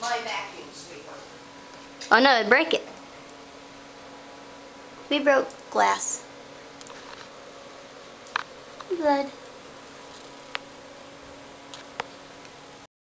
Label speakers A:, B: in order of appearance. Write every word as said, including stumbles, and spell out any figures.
A: my vacuum sweeper.
B: Oh no, it'd break it. We broke glass. Blood.